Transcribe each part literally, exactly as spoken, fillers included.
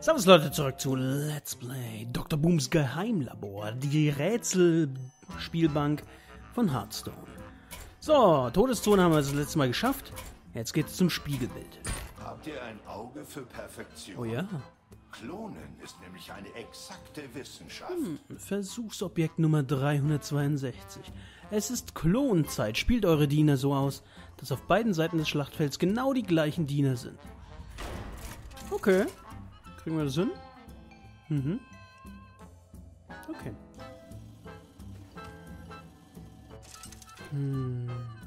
Servus Leute, zurück zu Let's Play Doktor Booms Geheimlabor, die Rätselspielbank von Hearthstone. So, Todeszone haben wir das letzte Mal geschafft. Jetzt geht's zum Spiegelbild. Habt ihr ein Auge für Perfektion? Oh ja. Klonen ist nämlich eine exakte Wissenschaft. Hm, Versuchsobjekt Nummer dreihundertzweiundsechzig. Es ist Klonzeit. Spielt eure Diener so aus, dass auf beiden Seiten des Schlachtfelds genau die gleichen Diener sind. Okay. Kriegen wir das hin? Mhm. Okay. Hm.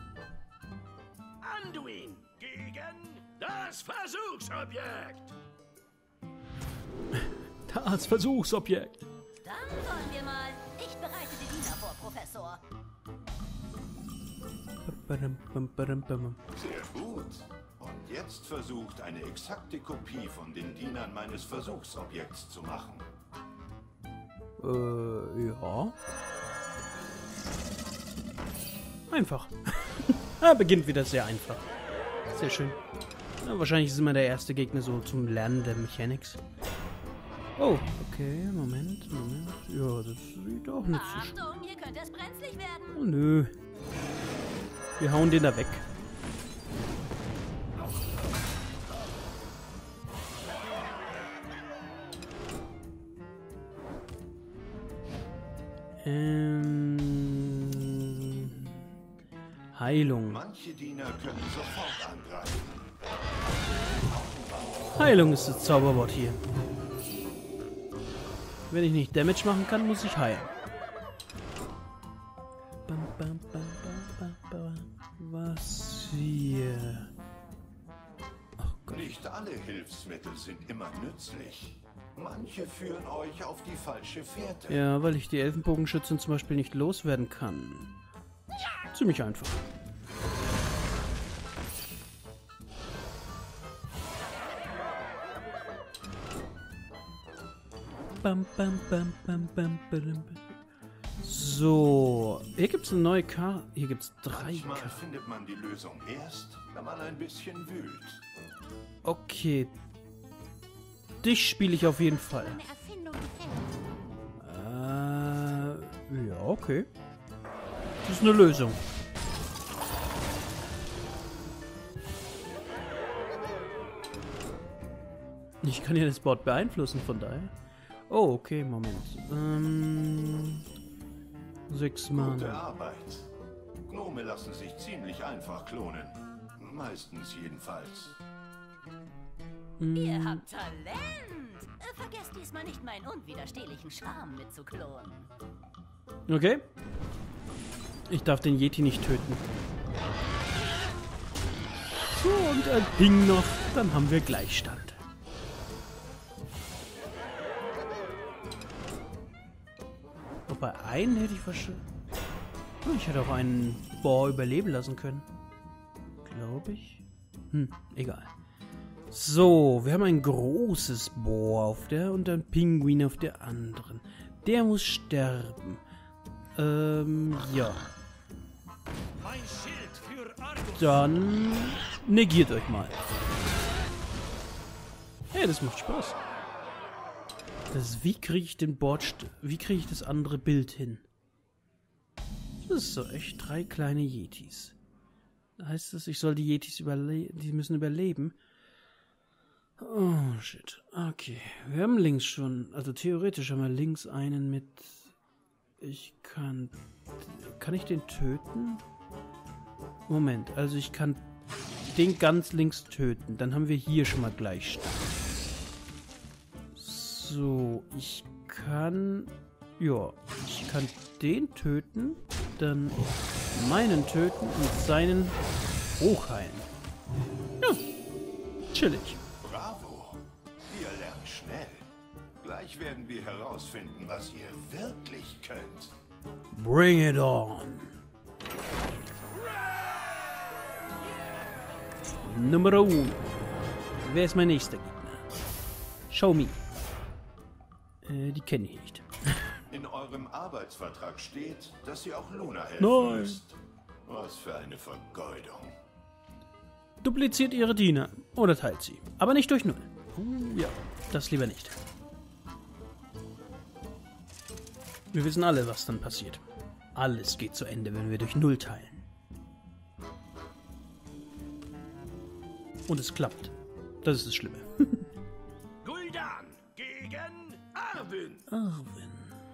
Anduin gegen das Versuchsobjekt. Das Versuchsobjekt. Dann wollen wir mal. Ich bereite die Diener vor, Professor. Sehr gut. Und jetzt versucht, eine exakte Kopie von den Dienern meines Versuchsobjekts zu machen. Äh, ja. Einfach. ah, beginnt wieder sehr einfach. Sehr schön. Ja, wahrscheinlich ist immer der erste Gegner so zum Lernen der Mechanics. Oh, okay, Moment, Moment. Ja, das sieht auch nicht so schön. Achtung, hier könnte es brenzlig werden. Oh, nö. Wir hauen den da weg. Ähm, Heilung. Manche Diener können sofort angreifen. Heilung ist das Zauberwort hier. Wenn ich nicht Damage machen kann, muss ich heilen. Bam, bam, bam, bam, bam, bam. Was hier? Oh Gott. Nicht alle Hilfsmittel sind immer nützlich. Manche führen euch auf die falsche Fährte. Ja, weil ich die Elfenbogenschützen zum Beispiel nicht loswerden kann. Ziemlich einfach. Bam, bam, bam, bam, bam, bam. So, hier gibt es eine neue Karte. Hier gibt es drei Manchmal Karten. findet man die Lösung erst, wenn man ein bisschen wühlt. Okay. Dich spiele ich auf jeden Fall. Eine Erfindung gefällt. Äh, ja, okay. Das ist eine Lösung. Ich kann ja das Board beeinflussen, von daher. Oh, okay, Moment. Ähm, sechs Gute Mana. Arbeit. Gnome lassen sich ziemlich einfach klonen. Meistens jedenfalls. Ihr habt Talent. Äh, Vergesst diesmal nicht meinen unwiderstehlichen Charme mitzuklonen. Okay. Ich darf den Yeti nicht töten. So, und ein Ding noch. Dann haben wir Gleichstand. Wobei einen hätte ich wahrscheinlich... Ich hätte auch einen Boar überleben lassen können. Glaube ich. Hm, egal. So, wir haben ein großes Boar auf der und ein Pinguin auf der anderen. Der muss sterben. Ähm, ja. Mein Schild für Argus. Dann negiert euch mal. Hey, das macht Spaß. Das, wie kriege ich den Board, st- wie kriege ich das andere Bild hin? Das ist so echt drei kleine Yetis. Heißt das, ich soll die Yetis überleben? Die müssen überleben. Oh, shit. Okay. Wir haben links schon, also theoretisch haben wir links einen mit... Ich kann... Kann ich den töten? Moment, also ich kann den ganz links töten. Dann haben wir hier schon mal Gleichstand. So, ich kann... Ja, ich kann den töten, dann meinen töten und seinen hochheilen. Ja, chillig. Bravo. Ihr lernt schnell. Gleich werden wir herausfinden, was ihr wirklich könnt. Bring it on. Nummer uno. Wer ist mein nächster Gegner? Show me. Äh, die kenne ich nicht. In eurem Arbeitsvertrag steht, dass ihr auch Luna helfen Nein. müsst. Was für eine Vergeudung. Dupliziert ihre Diener oder teilt sie, aber nicht durch Null. Uh, ja, das lieber nicht. Wir wissen alle, was dann passiert. Alles geht zu Ende, wenn wir durch Null teilen. Und es klappt. Das ist das Schlimme. Gul'dan gegen Arwen. Arwen.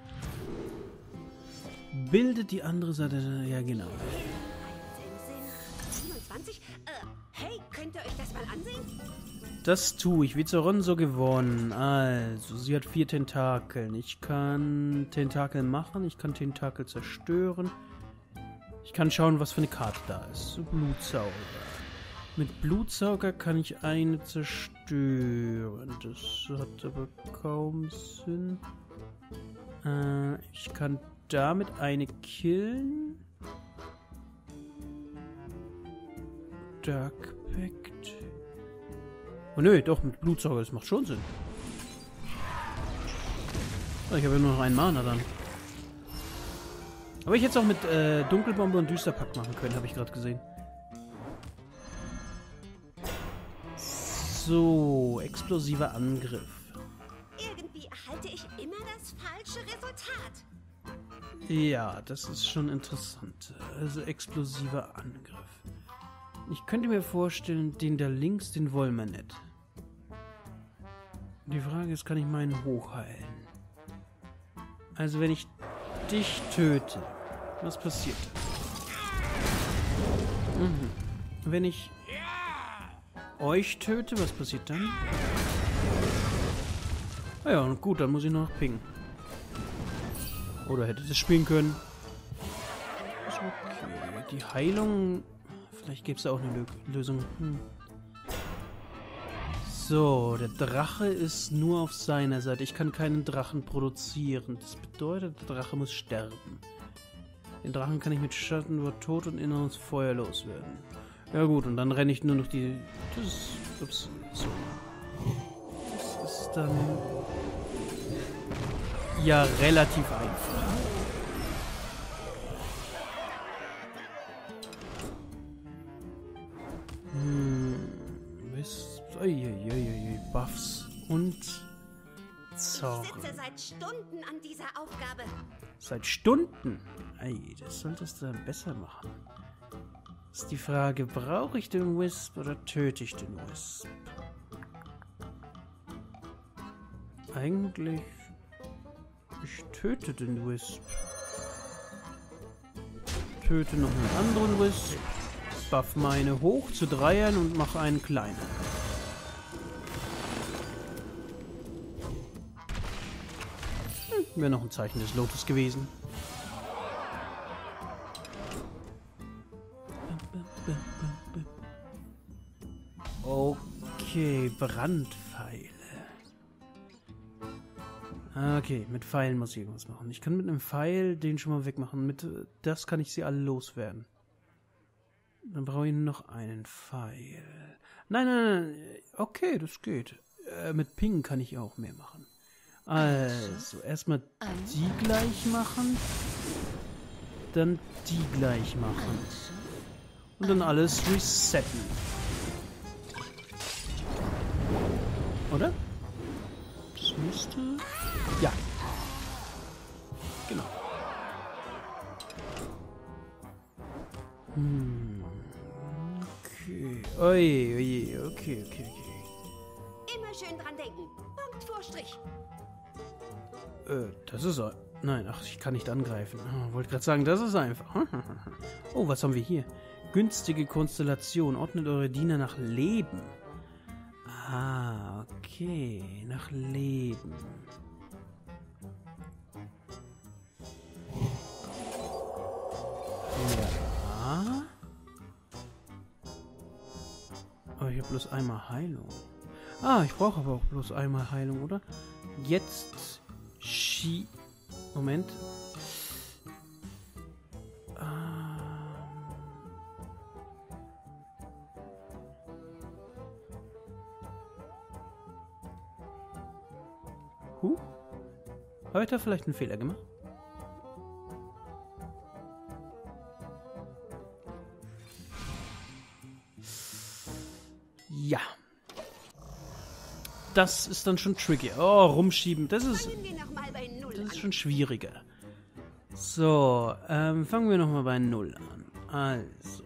Bildet die andere Seite... Ja, genau. siebenundzwanzig? Äh, hey, könnt ihr euch das mal ansehen? Das tue ich. Wie Zoronso gewonnen. Also, sie hat vier Tentakeln. Ich kann Tentakel machen. Ich kann Tentakel zerstören. Ich kann schauen, was für eine Karte da ist. So, Blutsauger. Mit Blutsauger kann ich eine zerstören. Das hat aber kaum Sinn. Äh, ich kann damit eine killen. Dark Pact. Oh nö, doch, mit Blutsauger, das macht schon Sinn. Oh, ich habe ja nur noch einen Mana dann. Aber ich hätte es auch mit äh, Dunkelbombe und Düsterpakt machen können, habe ich gerade gesehen. So, explosiver Angriff. Irgendwie erhalte ich immer das falsche Resultat. Ja, das ist schon interessant. Also explosiver Angriff. Ich könnte mir vorstellen, den da links, den wollen wir nicht. Die Frage ist, kann ich meinen hochheilen? Also wenn ich dich töte, was passiert? Mhm. Wenn ich euch töte, was passiert dann? Ah ja, gut, dann muss ich noch pingen. Oder hätte das spielen können. Ist okay. Die Heilung... Vielleicht gibt es da auch eine Lö Lösung. Hm. So, der Drache ist nur auf seiner Seite. Ich kann keinen Drachen produzieren. Das bedeutet, der Drache muss sterben. Den Drachen kann ich mit Schattenwort, Tod und inneres Feuer loswerden. Ja gut, und dann renne ich nur noch die... Das ist... Ups, so. Das ist dann... Ja, relativ einfach. Hm... Uiuiui, Buffs und Zorn. Ich sitze seit Stunden an dieser Aufgabe. Seit Stunden? Ey, das solltest du dann besser machen. Ist die Frage, brauche ich den Wisp oder töte ich den Wisp? Eigentlich... Ich töte den Wisp. Töte noch einen anderen Wisp. Buff meine hoch zu Dreiern und mache einen kleinen. Hm, wäre noch ein Zeichen des Lotus gewesen. Okay, Brandpfeile. Okay, mit Pfeilen muss ich irgendwas machen. Ich kann mit einem Pfeil den schon mal wegmachen. Mit das kann ich sie alle loswerden. Dann brauche ich nur noch einen Pfeil. Nein, nein, nein. Okay, das geht. Äh, mit Ping kann ich auch mehr machen. Also, erstmal die gleich machen. Dann die gleich machen. Und dann alles resetten. Oder? Das müsste... Ja. Genau. Hm. Okay. Ui, ui, okay, okay, okay. Immer schön dran denken. Punkt vor Strich. Äh, das ist... Nein, ach, ich kann nicht angreifen. Oh, wollte gerade sagen, das ist einfach. Oh, was haben wir hier? Günstige Konstellation. Ordnet eure Diener nach Leben. Ah, okay. Nach Leben. Ja. Aber ich habe bloß einmal Heilung. Ah, ich brauche aber auch bloß einmal Heilung, oder? Jetzt... Schi... Moment. Huh? Habe ich da vielleicht einen Fehler gemacht? Ja. das ist dann schon tricky. Oh, rumschieben, das ist, Fangen wir noch mal bei Null das ist an. schon schwieriger. So, ähm, fangen wir nochmal bei Null an. Also.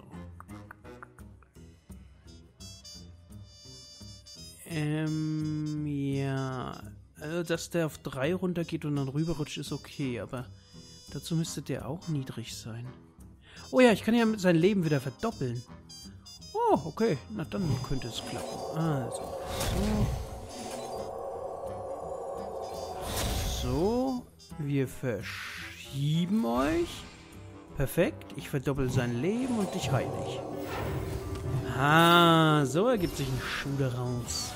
Ähm, ja. Also, dass der auf drei runtergeht und dann rüberrutscht, ist okay, aber dazu müsste der auch niedrig sein. Oh ja, ich kann ja sein Leben wieder verdoppeln. Oh, okay. Na, dann könnte es klappen. Also. So. So. Wir verschieben euch. Perfekt. Ich verdoppel sein Leben und dich heile ich. Ah, so ergibt sich ein Schuh daraus.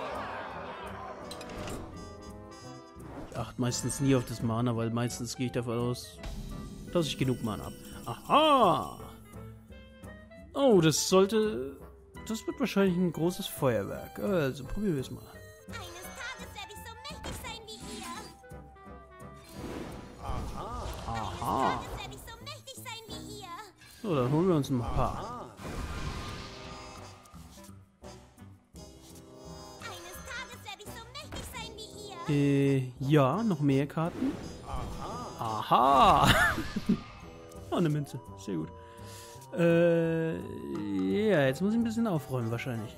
Ich achte meistens nie auf das Mana, weil meistens gehe ich davon aus, dass ich genug Mana habe. Aha! Oh, das sollte... Das wird wahrscheinlich ein großes Feuerwerk. Also, probieren wir es mal. Eines Tages werde ich so mächtig sein wie ihr. Aha! Eines Tages werde ich so mächtig sein wie ihr. So, dann holen wir uns ein paar. Eines Tages werde ich so mächtig sein wie ihr. Äh, ja, noch mehr Karten. Aha! Oh, eine Münze. Sehr gut. Äh, ja, jetzt muss ich ein bisschen aufräumen wahrscheinlich.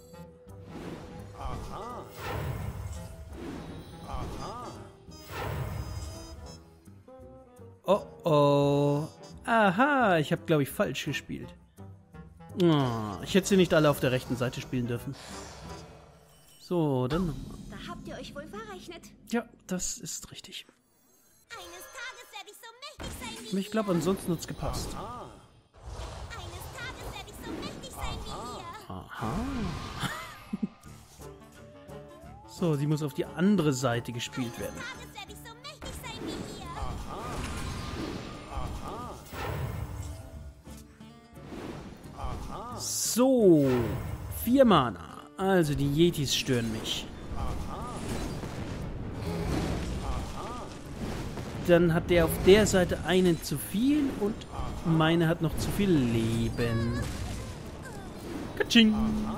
Oh oh. Aha, ich habe, glaube ich, falsch gespielt. Oh, ich hätte sie nicht alle auf der rechten Seite spielen dürfen. So, dann nochmal. Da habt ihr euch wohl verrechnet. Ja, das ist richtig. Eines Tages werde ich so mächtig sein wie Ich glaube, ansonsten hat es gepasst. Eines Tages werde ich so mächtig sein wie ihr. Aha. So, sie muss auf die andere Seite gespielt werden. Tages werde ich so mächtig sein wie ihr. So, vier Mana. Also die Yetis stören mich. Dann hat der auf der Seite einen zu viel und meine hat noch zu viel Leben. Katsching.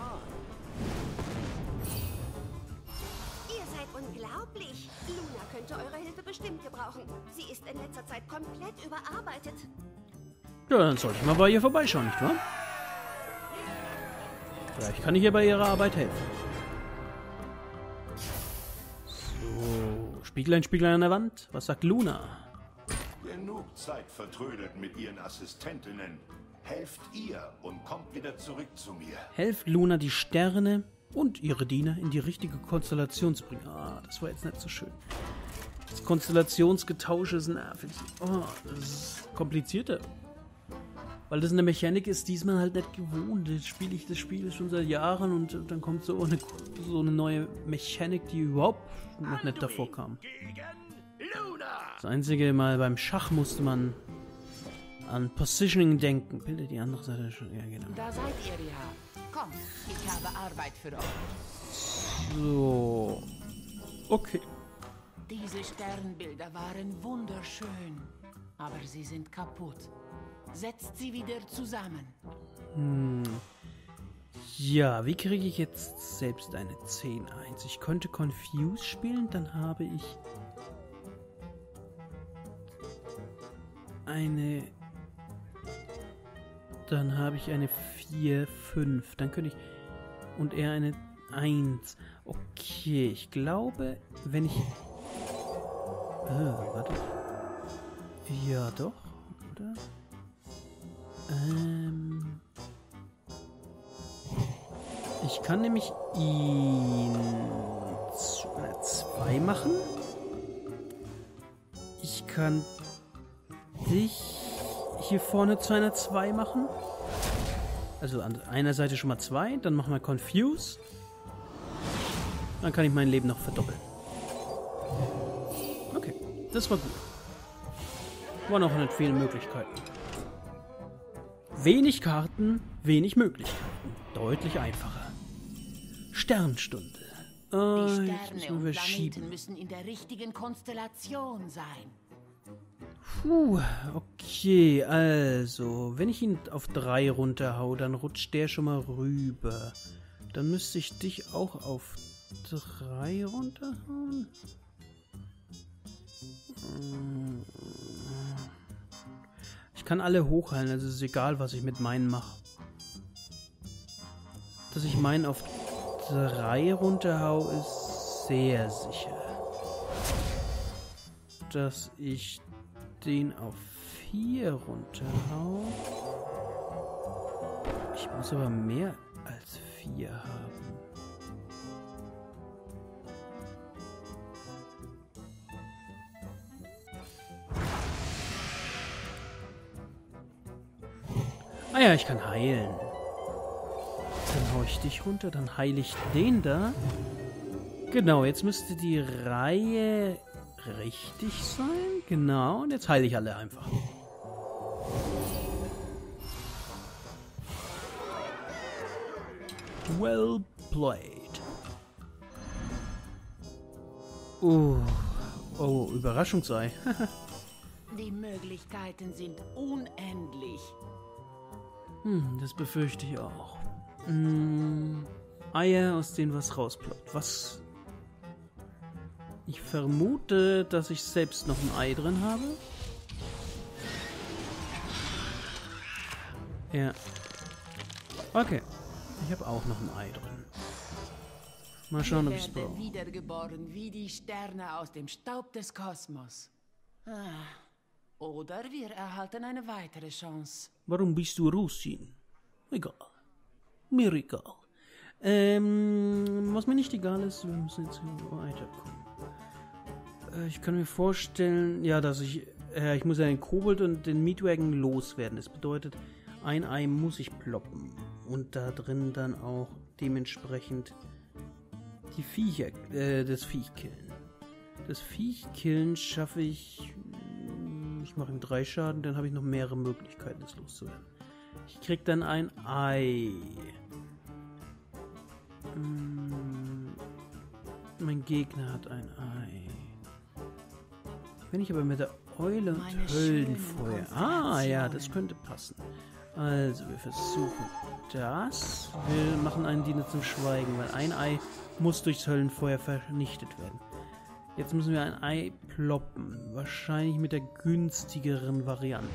Ihr seid unglaublich. Luna könnte eure Hilfe bestimmt gebrauchen. Sie ist in letzter Zeit komplett überarbeitet. Ja, dann sollte ich mal bei ihr vorbeischauen, nicht wahr? Vielleicht kann ich ihr bei ihrer Arbeit helfen. So, Spieglein, Spieglein an der Wand. Was sagt Luna? Genug Zeit vertrödelt mit ihren Assistentinnen. Helft ihr und kommt wieder zurück zu mir. Helft Luna, die Sterne und ihre Diener in die richtige Konstellation zu bringen. Ah, das war jetzt nicht so schön. Das Konstellationsgetausche ist nervig. Oh, das ist komplizierter. Weil das eine Mechanik ist, die ist man halt nicht gewohnt. Das spiele ich das Spiel schon seit Jahren und dann kommt so eine, so eine neue Mechanik, die überhaupt noch nicht davor kam. Gegen Luna. Das einzige Mal beim Schach musste man an Positioning denken. Bildet die andere Seite schon. Ja, genau. Da seid ihr ja. Kommt, ich habe Arbeit für euch. So. Okay. Diese Sternbilder waren wunderschön, aber sie sind kaputt. Setzt sie wieder zusammen. Hm. Ja, wie kriege ich jetzt selbst eine zehn eins? Ich könnte Confuse spielen, dann habe ich eine... Dann habe ich eine vier fünf. Dann könnte ich... Und er eine eins. Okay, ich glaube, wenn ich... Äh, warte. Ja, doch, oder? Ähm... Ich kann nämlich ihn zu einer zwei machen. Ich kann dich hier vorne zu einer zwei machen. Also an einer Seite schon mal zwei. Dann machen wir Confuse. Dann kann ich mein Leben noch verdoppeln. Okay, das war gut. Waren auch nicht viele Möglichkeiten. Wenig Karten, wenig Möglichkeiten. Deutlich einfacher. Sternstunde. Oh, Die jetzt Sterne müssen und wir verschieben. Planeten müssen in der richtigen Konstellation sein. Puh, okay, also, wenn ich ihn auf drei runterhau, dann rutscht der schon mal rüber. Dann müsste ich dich auch auf drei runterhauen? Ich kann alle hochheilen, also es ist egal, was ich mit meinen mache. Dass ich meinen auf drei runterhau, ist sehr sicher. Dass ich den auf vier runterhau. Ich muss aber mehr als vier haben. Ah ja, ich kann heilen. Dann hau ich dich runter, dann heile ich den da. Genau, jetzt müsste die Reihe richtig sein. Genau, und jetzt heile ich alle einfach. Well played. Oh, oh, Überraschungsei. Die Möglichkeiten sind unendlich. Hm, das befürchte ich auch. Hm, Eier, aus denen was rausploppt. Was? Ich vermute, dass ich selbst noch ein Ei drin habe. Ja. Okay. Ich habe auch noch ein Ei drin. Mal schauen, ob ich es brauche. Wiedergeboren wie die Sterne aus dem Staub des Kosmos. Ah. Oder wir erhalten eine weitere Chance. Warum bist du Russin? Egal. Mir egal. Ähm, was mir nicht egal ist, wir müssen jetzt weiterkommen. Äh, ich kann mir vorstellen, ja, dass ich, äh, ich muss ja den Kobold und den Mietwagen loswerden. Das bedeutet, ein Ei muss ich ploppen. Und da drin dann auch dementsprechend die Viecher, äh, das Viech killen. Das Viech killen schaffe ich. Ich mache ihm drei Schaden, dann habe ich noch mehrere Möglichkeiten, es loszuwerden. Ich krieg dann ein Ei. Hm, mein Gegner hat ein Ei. Wenn ich aber mit der Eule und Meine Höllenfeuer. schönen Ah ja, das Konstellationen. könnte passen. Also, wir versuchen das. Wir machen einen Diener zum Schweigen, weil ein Ei muss durchs Höllenfeuer vernichtet werden. Jetzt müssen wir ein Ei ploppen. Wahrscheinlich mit der günstigeren Variante.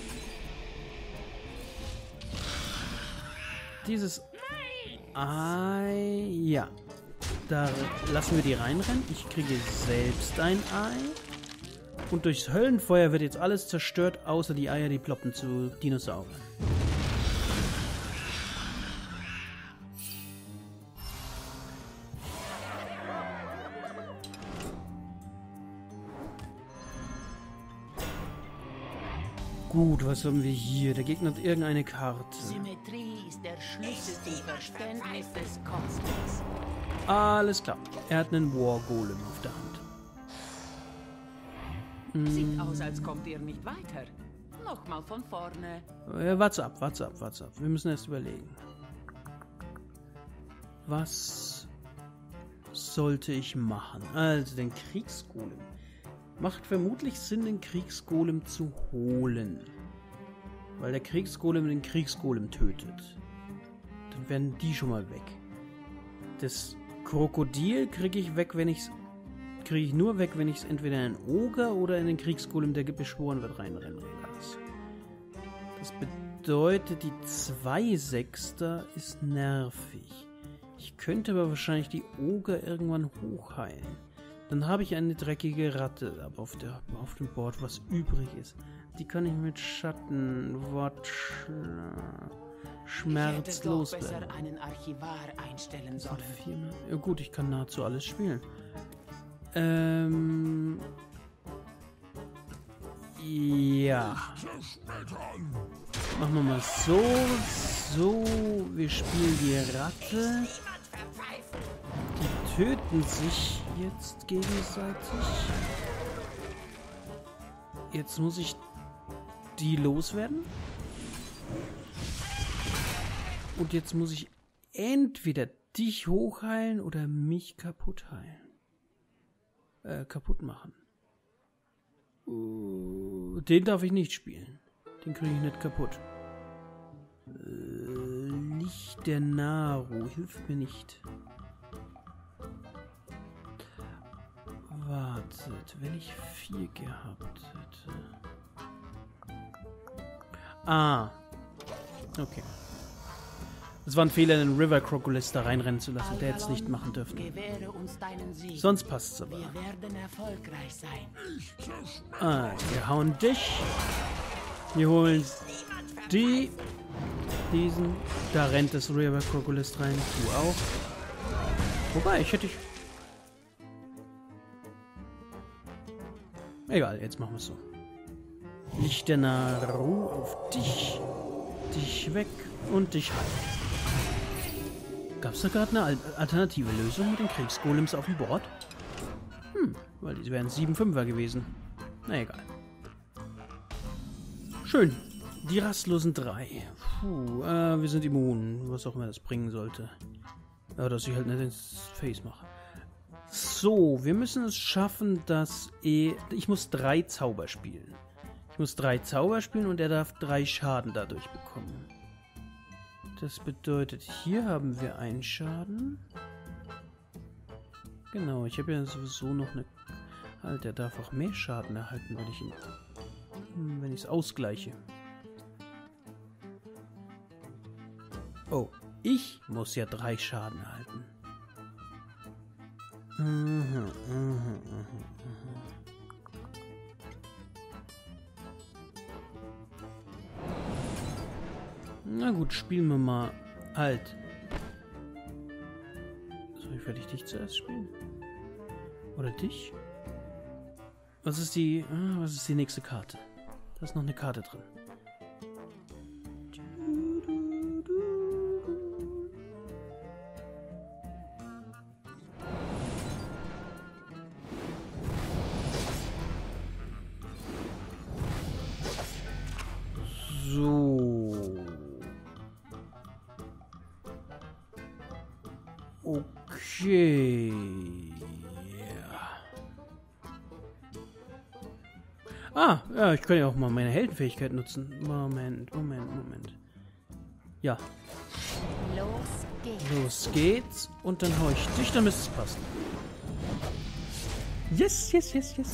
Dieses Ei... Ja. Da lassen wir die reinrennen. Ich kriege selbst ein Ei. Und durchs Höllenfeuer wird jetzt alles zerstört, außer die Eier, die ploppen zu Dinosauriern. Gut, was haben wir hier? Der Gegner hat irgendeine Karte. Symmetrie ist der Schlüssel zum Verständnis des Kosmos. Alles klar. Er hat einen War Golem auf der Hand. Sieht aus, als kommt ihr nicht weiter. Nochmal von vorne. Äh, warte ab, warte ab, warte ab. Wir müssen erst überlegen. Was sollte ich machen? Also den Kriegsgolem. Macht vermutlich Sinn, den Kriegsgolem zu holen. Weil der Kriegsgolem den Kriegsgolem tötet. Dann werden die schon mal weg. Das Krokodil kriege ich weg, wenn ich's kriege ich nur weg, wenn ich es entweder in einen Oger oder in den Kriegsgolem, der beschworen wird, reinrennen lasse. Das bedeutet, die zwei Sechster ist nervig. Ich könnte aber wahrscheinlich die Oger irgendwann hochheilen. Dann habe ich eine dreckige Ratte aber auf, der, auf dem Board, was übrig ist. Die kann ich mit Schatten, Wort, Schmerz loswerden. Ich hätte doch besser einen Archivar einstellen sollen. Viermal. Ja gut, ich kann nahezu alles spielen. Ähm... Ja. Machen wir mal so. So, wir spielen die Ratte. Die töten sich jetzt gegenseitig. Jetzt muss ich die loswerden. Und jetzt muss ich entweder dich hochheilen oder mich kaputt heilen. Äh, kaputt machen. Uh, den darf ich nicht spielen. Den kriege ich nicht kaputt. Äh, Licht der Naru hilft mir nicht. Wartet, wenn ich vier gehabt hätte. Ah. Okay. Es war ein Fehler, den River Crocodile da reinrennen zu lassen. Der hätte es nicht machen dürfen. Gewähre uns deinen Sieg. Sonst passt es aber. Wir werden erfolgreich sein. Ah, wir hauen dich. Wir holen die. Diesen. Da rennt das River Crocodile rein. Du auch. Wobei, ich hätte ich. Egal, jetzt machen wir es so. Licht der Naru auf dich. Dich weg und dich halt. Gab es da gerade eine alternative Lösung mit den Kriegsgolems auf dem Board? Hm, weil die wären sieben Fünfer gewesen. Na egal. Schön. Die rastlosen drei. Puh, äh, wir sind immun. Was auch immer das bringen sollte. Ja, dass ich halt nicht ins Face mache. So, wir müssen es schaffen, dass eh... Ich muss drei Zauber spielen. Ich muss drei Zauber spielen und er darf drei Schaden dadurch bekommen. Das bedeutet, hier haben wir einen Schaden. Genau, ich habe ja sowieso noch eine... Halt, der darf auch mehr Schaden erhalten, wenn ich ihn... Wenn ich es ausgleiche. Oh, ich muss ja drei Schaden erhalten. Mhm, mhm, mhm, mhm. Na gut, spielen wir mal. Halt. Soll ich vielleicht dich zuerst spielen? Oder dich? Was ist die... Ah, was ist die nächste Karte? Da ist noch eine Karte drin. So. Okay. Ah, ja, ich kann ja auch mal meine Heldenfähigkeit nutzen. Moment, Moment, Moment. Ja. Los geht's. Los geht's. Und dann hau ich dich, dann müsste es passen. Yes, yes, yes, yes.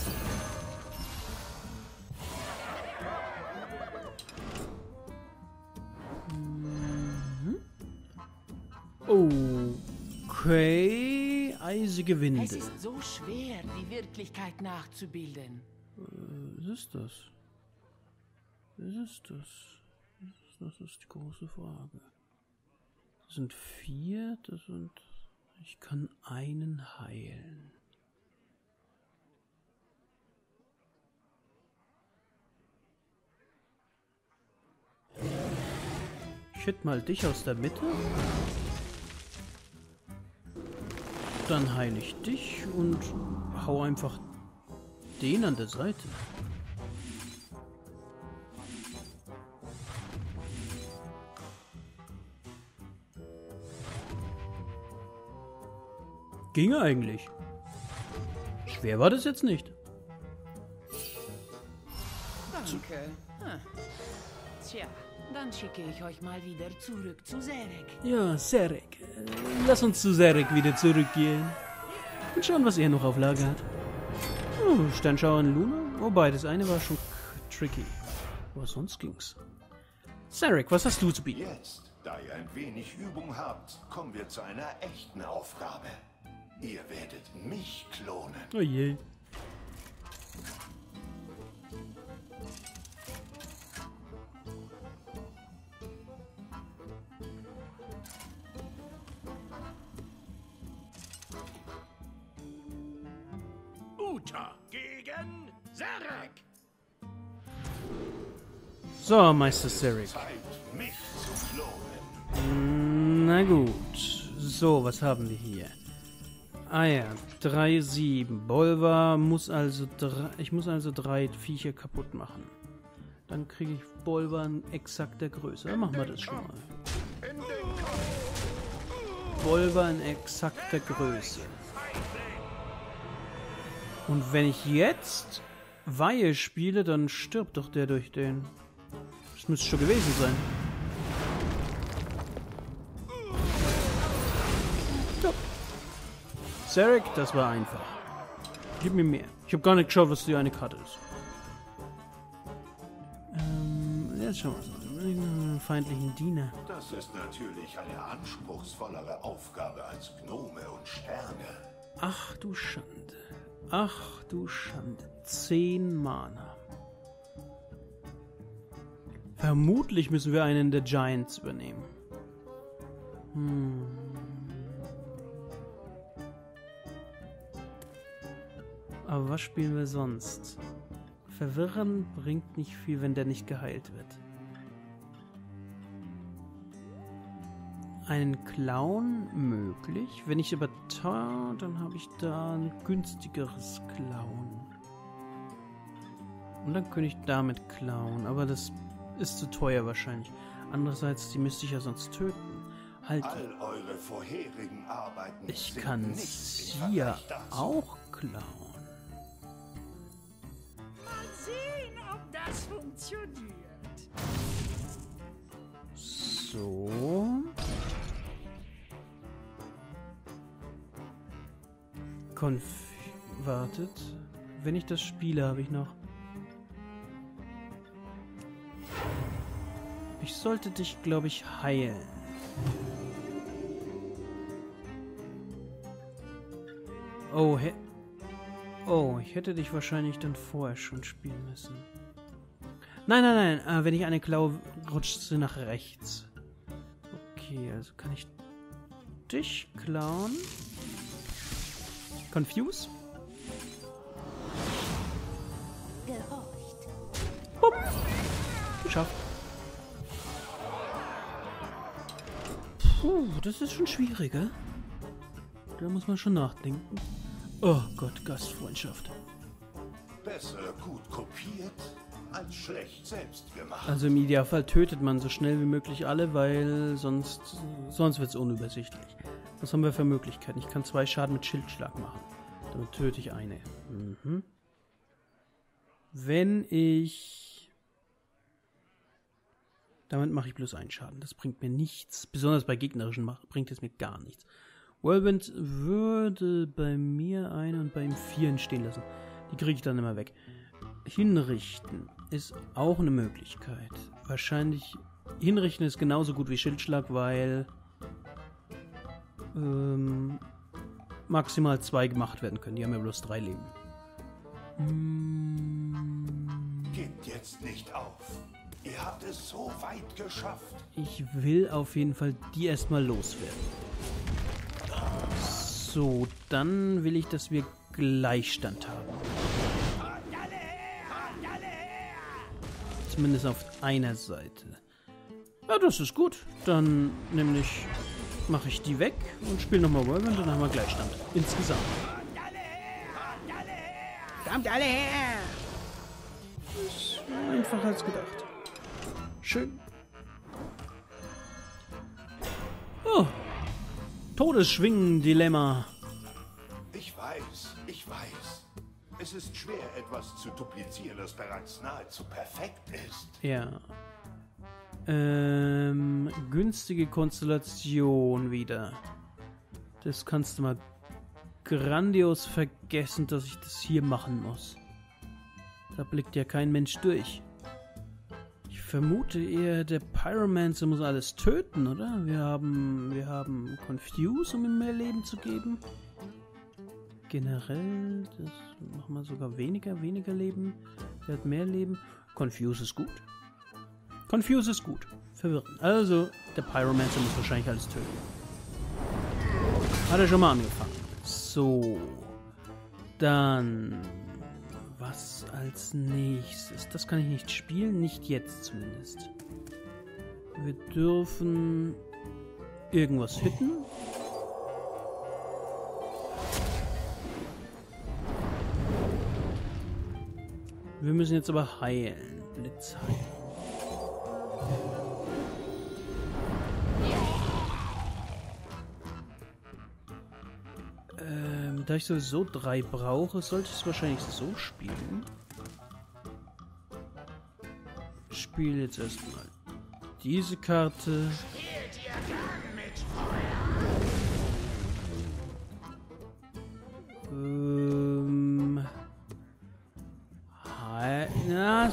Okay, eisige Winde. Es ist so schwer, die Wirklichkeit nachzubilden. Äh, was ist das? Was ist das? Das ist die große Frage. Das sind vier, das sind... Ich kann einen heilen. Ich hätte mal dich aus der Mitte. Dann heile ich dich und hau einfach den an der Seite. Ging eigentlich. Schwer war das jetzt nicht. Danke. Hm. Tja, dann schicke ich euch mal wieder zurück zu Serek. Ja, Serek. Lass uns zu Serek wieder zurückgehen. Und schauen, was er noch auf Lager hat. Oh, Sternschauer und Luna? Wobei, das eine war schon tricky. Aber sonst ging's. Serek, was hast du zu bieten? Jetzt, da ihr ein wenig Übung habt, kommen wir zu einer echten Aufgabe. Ihr werdet mich klonen. Oh je. Uta gegen Serek. So, Meister Serek. Zeit, mich zu klonen. Na gut. So, was haben wir hier? Ah ja, drei, sieben. Bolvar muss also drei, ich muss also drei Viecher kaputt machen. Dann kriege ich Bolvar in exakter Größe. Dann machen wir das schon mal. Bolvar in exakter Größe. Und wenn ich jetzt Weihe spiele, dann stirbt doch der durch den. Das müsste schon gewesen sein. So. Serek, das war einfach. Gib mir mehr. Ich habe gar nicht geschaut, was die eine Karte ist. Ähm, jetzt schauen wir mal. Feindlichen Diener. Das ist natürlich eine anspruchsvollere Aufgabe als Gnome und Sterne. Ach du Schande. Ach du Schande. Zehn Mana. Vermutlich müssen wir einen der Giants übernehmen. Hm. Aber was spielen wir sonst? Verwirren bringt nicht viel, wenn der nicht geheilt wird. Einen Clown möglich. Wenn ich aber da, dann habe ich da ein günstigeres Clown. Und dann könnte ich damit klauen. Aber das ist zu teuer wahrscheinlich. Andererseits, die müsste ich ja sonst töten. Halt. All eure vorherigen Arbeiten Ich sind kann nichts im Sia Vergleich dazu. auch klauen. Mal sehen, ob das funktioniert. So. Konf... Wartet. Wenn ich das spiele, habe ich noch... Ich sollte dich, glaube ich, heilen. Oh, he... Oh, ich hätte dich wahrscheinlich dann vorher schon spielen müssen. Nein, nein, nein. Äh, wenn ich eine klaue, rutscht sie nach rechts. Okay, also kann ich dich klauen. Confuse. Gehorcht. Bumm. Geschafft. Puh, das ist schon schwieriger. Da muss man schon nachdenken. Oh Gott, Gastfreundschaft. Besser gut kopiert als schlecht selbst gemacht. Also im Idealfall tötet man so schnell wie möglich alle, weil sonst, sonst wird es unübersichtlich. Was haben wir für Möglichkeiten? Ich kann zwei Schaden mit Schildschlag machen. Damit töte ich eine. Mhm. Wenn ich... Damit mache ich bloß einen Schaden. Das bringt mir nichts. Besonders bei gegnerischen mach, bringt es mir gar nichts. Whirlwind würde bei mir einen und bei ihm vier stehen lassen. Die kriege ich dann immer weg. Hinrichten ist auch eine Möglichkeit. Wahrscheinlich... Hinrichten ist genauso gut wie Schildschlag, weil... Ähm, maximal zwei gemacht werden können. Die haben ja bloß drei Leben. Hm, Gebt jetzt nicht auf. Ihr habt es so weit geschafft. ich will auf jeden Fall die erstmal loswerden. So, dann will ich, dass wir Gleichstand haben. Zumindest auf einer Seite. Ja, das ist gut. Dann nämlich mache ich die weg und spiele nochmal Whirlwind und dann haben wir Gleichstand. Insgesamt. Kommt alle her! Ist einfacher als gedacht. Schön. Oh. Todesschwingen-Dilemma. Ich weiß, ich weiß. Es ist schwer, etwas zu duplizieren, das bereits nahezu perfekt ist. Ja. Ähm, günstige Konstellation wieder. Das kannst du mal grandios vergessen, dass ich das hier machen muss. Da blickt ja kein Mensch durch. Ich vermute eher, der Pyromancer muss alles töten, oder? Wir haben, wir haben Confuse, um ihm mehr Leben zu geben. Generell, das machen wir sogar weniger, weniger Leben. Der hat mehr Leben. Confuse ist gut. Confuse ist gut. Verwirrend. Also, der Pyromancer muss wahrscheinlich alles töten. Hat er schon mal angefangen. So. Dann... Was als nächstes? Das kann ich nicht spielen. Nicht jetzt zumindest. Wir dürfen... irgendwas hitten. Wir müssen jetzt aber heilen. Blitz heilen. Ähm, da ich sowieso drei brauche, sollte ich es wahrscheinlich so spielen. Ich spiele jetzt erstmal diese Karte. Spielt ihr gern mit Feuer? Ähm,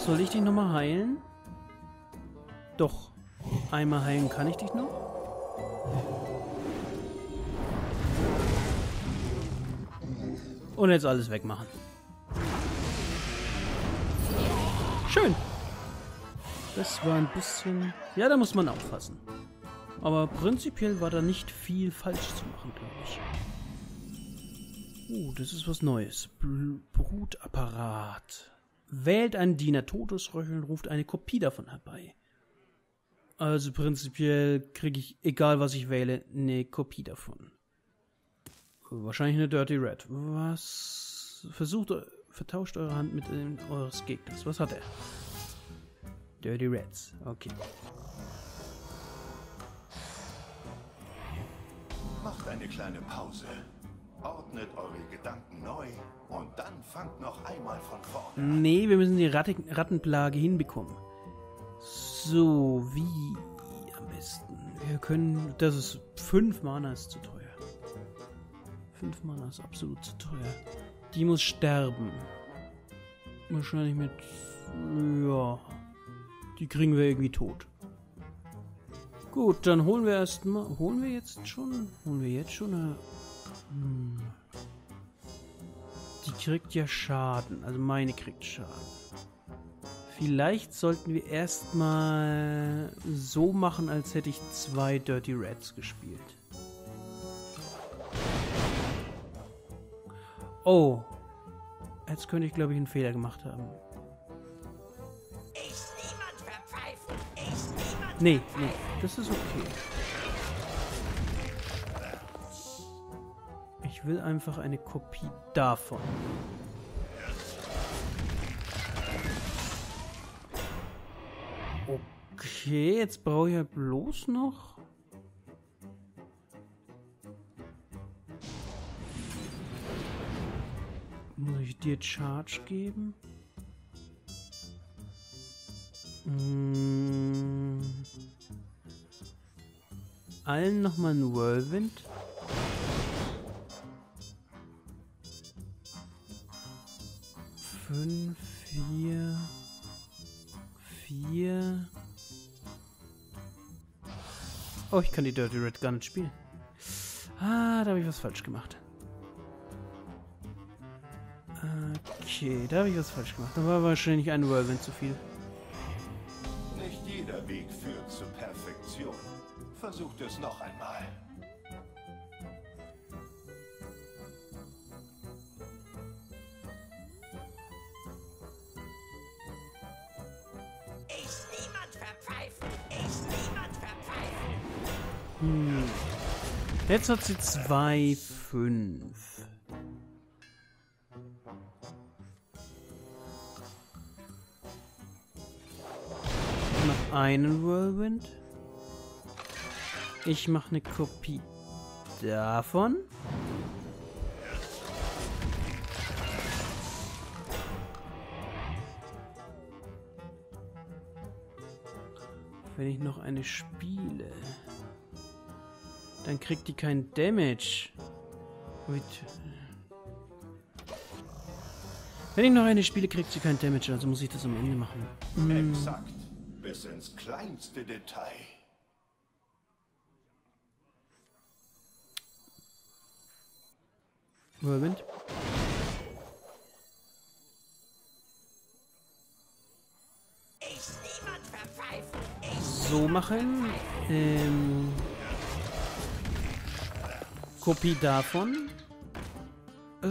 Soll ich dich nochmal heilen? Doch. Einmal heilen kann ich dich noch. Und jetzt alles wegmachen. Schön. Das war ein bisschen... Ja, da muss man aufpassen. Aber prinzipiell war da nicht viel falsch zu machen, glaube ich. Oh, das ist was Neues. Bl- Brutapparat. Wählt einen Diener Todesröcheln, ruft eine Kopie davon herbei. Also prinzipiell kriege ich, egal was ich wähle, eine Kopie davon. Wahrscheinlich eine Dirty Red. Was? Versucht, vertauscht eure Hand mit dem eures Gegners. Was hat er? Dirty Reds. Okay. Macht eine kleine Pause. Ordnet eure Gedanken neu und dann fangt noch einmal von vorne an. Nee, wir müssen die Ratte Rattenplage hinbekommen. So, wie am besten? Wir können... Das ist... fünf Mana ist zu teuer. fünf Mana ist absolut zu teuer. Die muss sterben. Wahrscheinlich mit... Ja... Die kriegen wir irgendwie tot. Gut, dann holen wir erstmal... Holen wir jetzt schon? Holen wir jetzt schon eine... Hm. Die kriegt ja Schaden. Also meine kriegt Schaden. Vielleicht sollten wir erstmal so machen, als hätte ich zwei Dirty Reds gespielt. Oh. Jetzt könnte ich, glaube ich, einen Fehler gemacht haben. Nee, nee, das ist okay. Ich will einfach eine Kopie davon. Okay, jetzt brauche ich ja bloß noch... Muss ich dir Charge geben? Hm. Allen nochmal ein Whirlwind. Fünf, vier, vier. Oh, ich kann die Dirty Red gar nicht spielen. Ah, da habe ich was falsch gemacht. Okay, da habe ich was falsch gemacht. Da war wahrscheinlich ein Whirlwind zu viel. Nicht jeder Weg führt zur Perfektion. Versucht es noch einmal. Ist niemand verpfeifen! Ist niemand verpfeifen! Hm. Jetzt hat sie zwei, fünf. Ich mach einen Whirlwind. Ich mache eine Kopie davon. Wenn ich noch eine spiele, dann kriegt die kein Damage. Wenn ich noch eine spiele, kriegt sie kein Damage, also muss ich das am Ende machen. Hm. Exakt. Bis ins kleinste Detail. Whirlwind. So machen. Ähm, Kopie davon. Äh.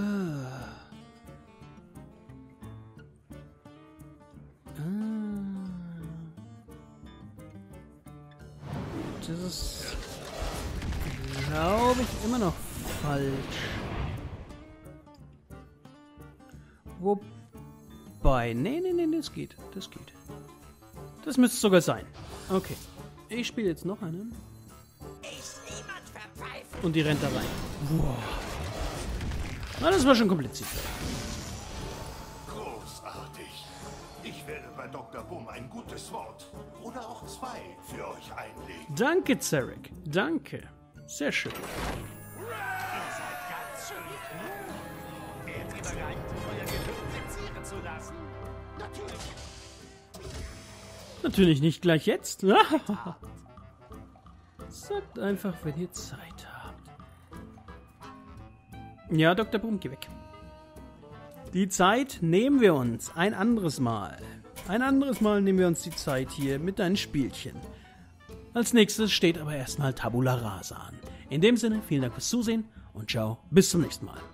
Ah. Das ist, glaube ich, immer noch falsch. Wobei, nee, nee, nee, das geht, das geht. Das müsste sogar sein. Okay, ich spiele jetzt noch einen. Und die rennt da rein. Boah. Na, das war schon kompliziert. Großartig. Ich werde bei Doktor Boom ein gutes Wort oder auch zwei für euch einlegen. Danke, Zarek. Danke. Sehr schön. Ihr seid ganz schön klug. Wärt ihr bereit, euer Gelübde zieren zu lassen? Natürlich. Natürlich nicht gleich jetzt. Sagt einfach, wenn ihr Zeit habt. Ja, Doktor Boom, geh weg. Die Zeit nehmen wir uns ein anderes Mal. Ein anderes Mal nehmen wir uns die Zeit hier mit deinen Spielchen. Als nächstes steht aber erstmal Tabula Rasa an. In dem Sinne, vielen Dank fürs Zusehen und ciao, bis zum nächsten Mal.